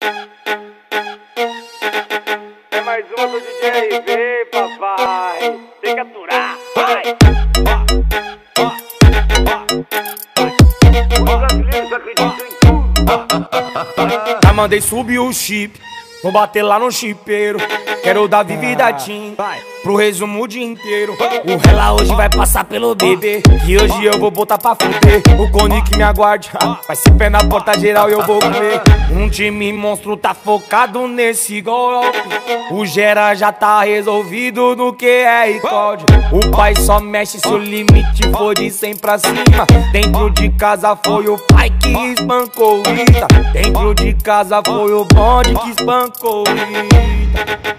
É mais uma do DJ, vem papai, tem que aturar, vai. Os brasileiros acreditam em tudo. Já mandei subir o chip, vou bater lá no chipeiro. Quero dar vida Tim pro resumo o dia inteiro. O rela hoje vai passar pelo bebê, que hoje eu vou botar pra fuder. O cone que me aguarde, vai ser pé na porta geral e eu vou comer. Um time monstro tá focado nesse golpe. O Gera já tá resolvido no QR Code. O pai só mexe se o limite for de 100 pra cima. Dentro de casa foi o pai que espancou o Ita. Dentro de casa foi o bonde que espancou o Ita.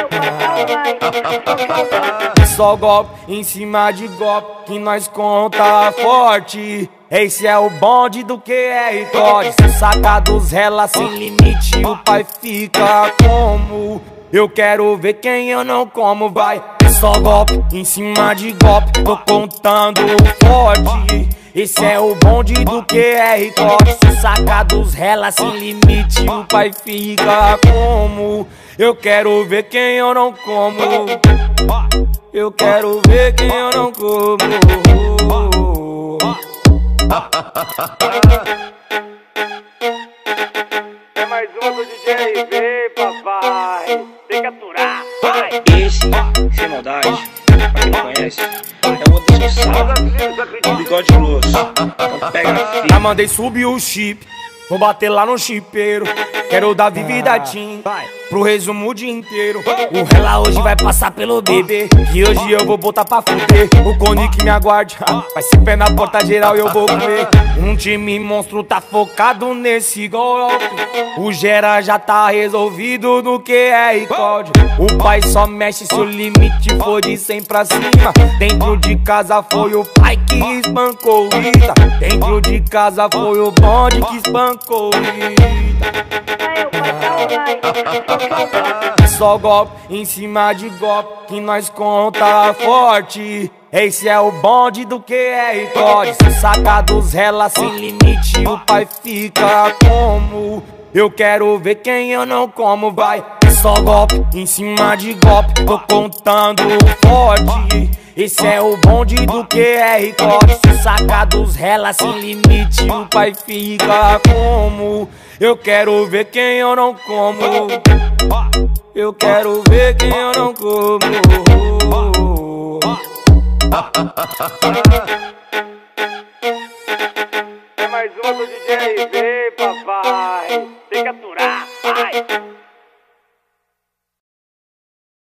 Só golpe em cima de golpe que nós conta forte. Esse é o bonde do QR Code. Se saca dos rela sem limite, o pai fica como? Eu quero ver quem eu não como, vai. Só golpe em cima de golpe, tô contando forte. Esse é o bonde do QR Code. Se saca dos rela sem limite, o pai fica como? Eu quero ver quem eu não como. Eu quero ver quem eu não como. É mais uma do DJ, vem papai, tem que aturar, vai. Esse, sem maldade, pra quem não conhece, é o outro que sabe, um bigode grosso. Então pega na fita. Já mandei subir o chip, vou bater lá no chipeiro. Quero dar vida Tim pro resumo o dia inteiro. O rela hoje vai passar pelo bebê, que hoje eu vou botar pra fuder. O cone que me aguarde, vai ser pé na porta geral e eu vou comer. Um time monstro tá focado nesse golpe. O Gera já tá resolvido no QR Code. O pai só mexe se o limite for de 100 pra cima. Dentro de casa foi o pai que espancou o Ita. Dentro de casa foi o bonde que espancou o Ita. Só golpe em cima de golpe que nós conta forte. Esse é o bonde do QR Code. Se saca dos rela sem limite, o pai fica como? Eu quero ver quem eu não como, vai. Só golpe em cima de golpe, tô contando forte. Esse é o bonde do QR Code. Se saca dos rela sem limite, o pai fica como? Eu quero ver quem eu não como. Eu quero ver quem eu não como. É mais uma do DJ, vem papai, tem que aturar, vai.